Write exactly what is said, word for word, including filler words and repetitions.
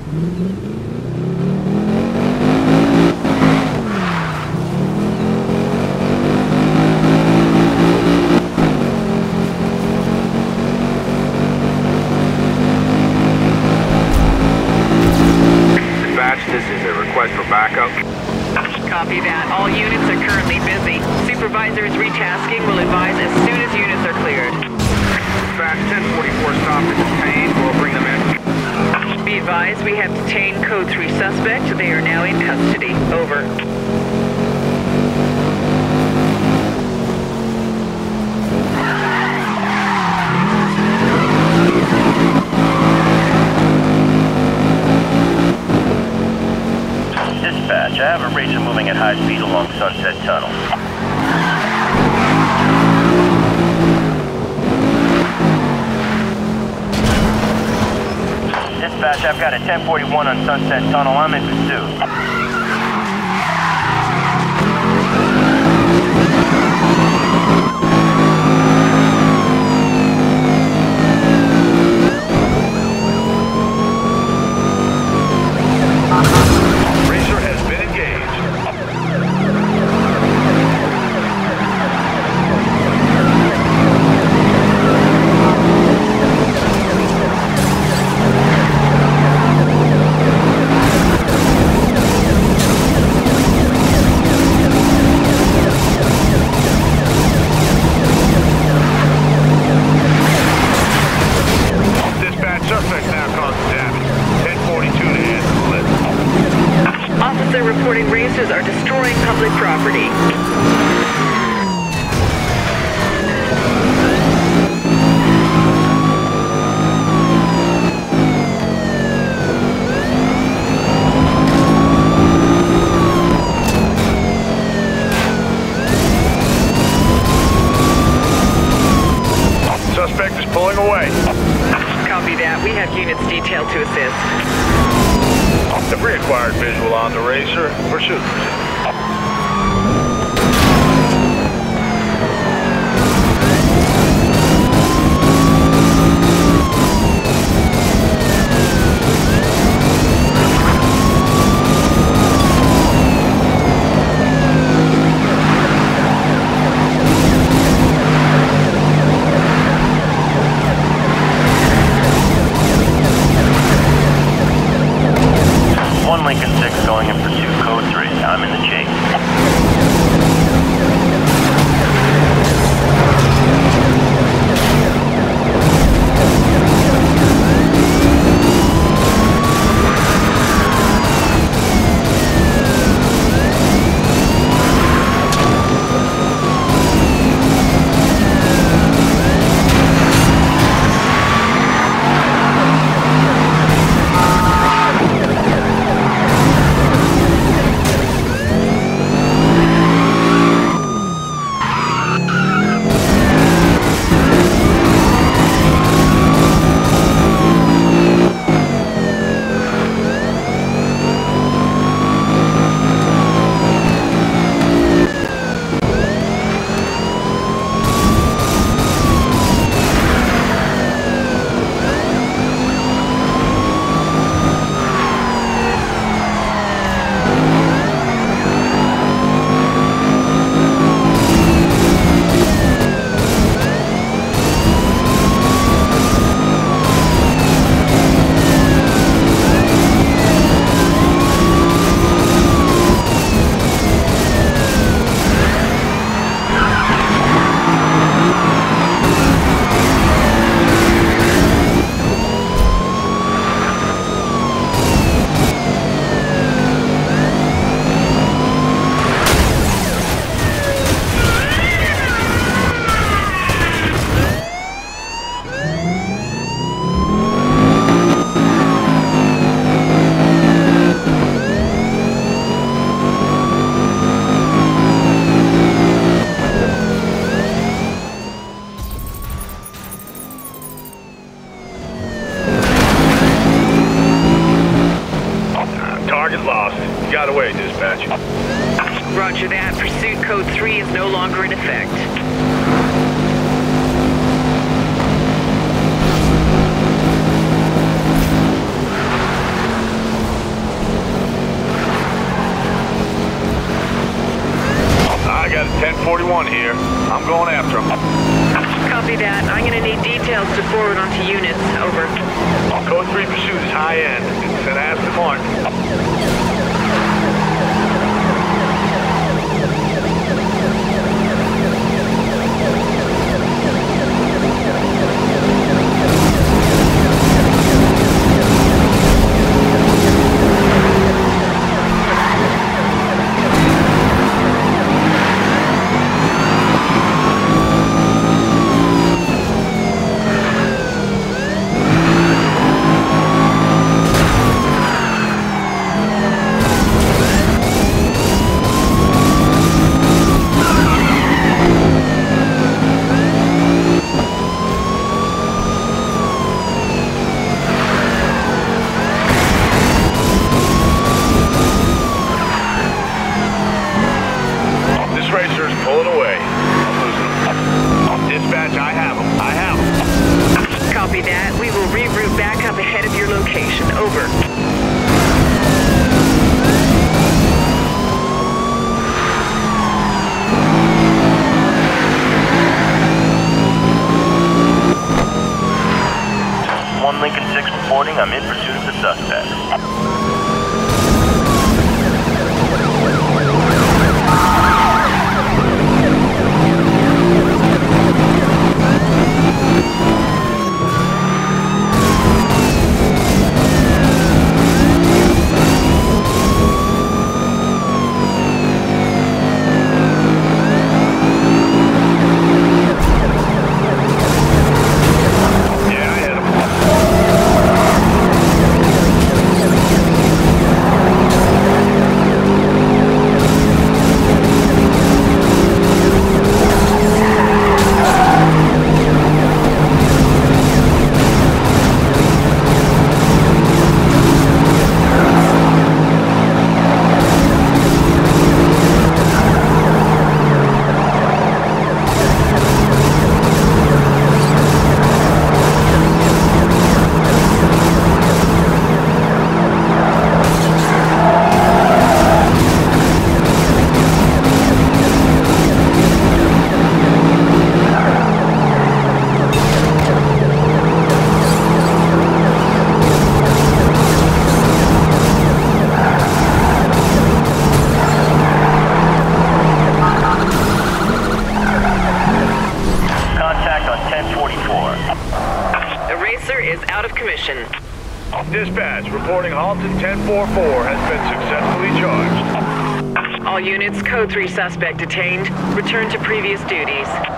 This is a request for backup. Copy that. All units are currently busy. Supervisors retasking will advise as soon as units are cleared. Dispatch, ten forty-four stop is detained. We'll bring them in. Be advised, we have detained Code three suspect. They are now in custody. Over. Dispatch, I have a racer moving at high speed along Sunset Tunnel. Dispatch, I've got a ten forty-one on Sunset Tunnel. I'm in pursuit. Reporting racers are destroying public property. Suspect is pulling away. Copy that. We have units detailed to assist. The reacquired visual on the racer. Pursuit. One Lincoln six going in pursuit, code three. I'm in the chase. Got away, dispatch. Roger that. Pursuit code three is no longer in effect. one here. I'm going after him. Copy that. I'm gonna need details to forward onto units. Over. Code three pursuit is high end. It's an Aston Martin. Pulling away. I'm losing them. Dispatch, I have them. I have them. Copy that. We will reroute back up ahead of your location. Over. One Lincoln six reporting. I'm in pursuit of the suspect. Dispatch, reporting Halton ten forty-four has been successfully charged. All units, code three suspect detained. Return to previous duties.